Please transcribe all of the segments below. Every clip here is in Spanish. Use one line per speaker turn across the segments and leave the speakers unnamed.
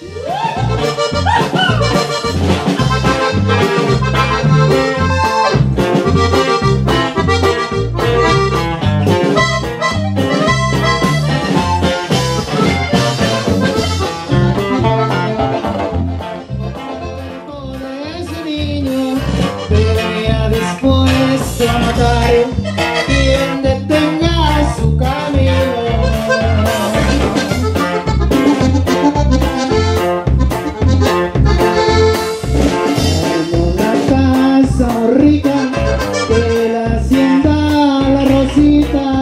A matar quien detenga su camino. En una casa muy rica de la hacienda La Rosita,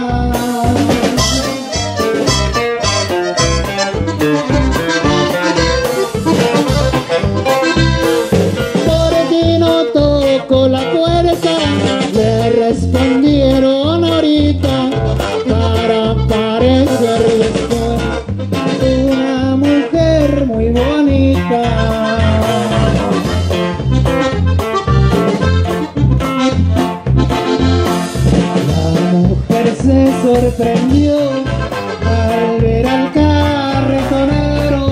porque no toco la puerta, le respondieron ahorita para parecer después una mujer muy bonita. La mujer se sorprendió al ver al carretonero.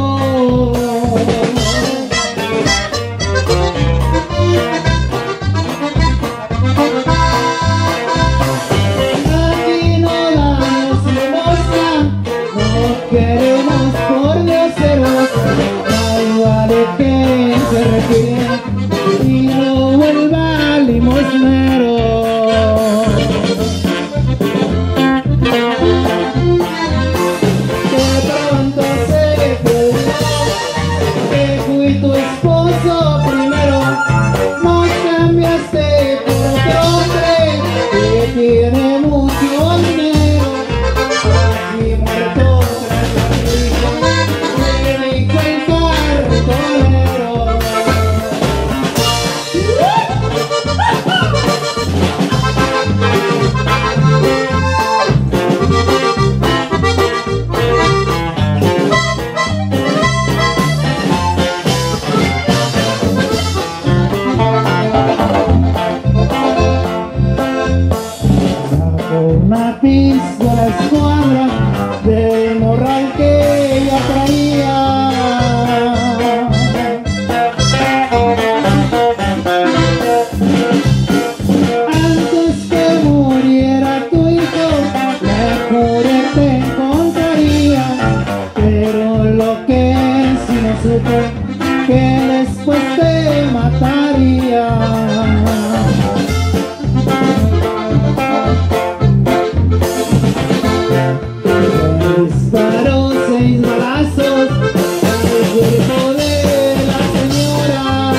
Queremos por Dioseros, más vale que se retire y no vuelva limosnero. Que pronto se juró que fui tu esposo primero, no cambiaste por otro hombre que tiene mucho dinero. Aquí muerto una pizca a la escuadra de morral que ella traía. Antes que muriera tu hijo, le juré te encontraría, pero lo que sí no supe, que después te mataría. Disparó 6 balazos al cuerpo de la señora.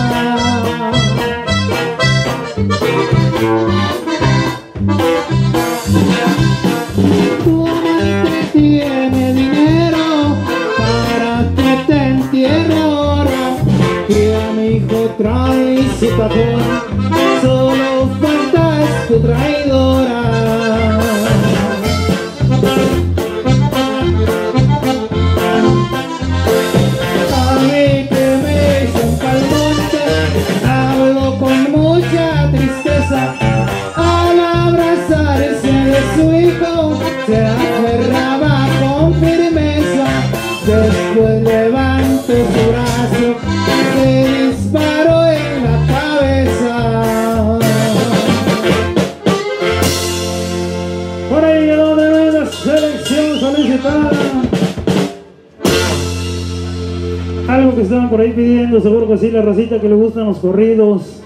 Tu amante tiene dinero para que te entierre ahora, que a mi hijo trae su cajón, solo faltas tu traidora. Al abrazarse de su hijo, se aferraba con firmeza. Después levantó su brazo, se disparó en la cabeza. Por ahí quedó de nuevo la selección solicitada. Algo que estaban por ahí pidiendo, seguro que sí, la racita que le gustan los corridos.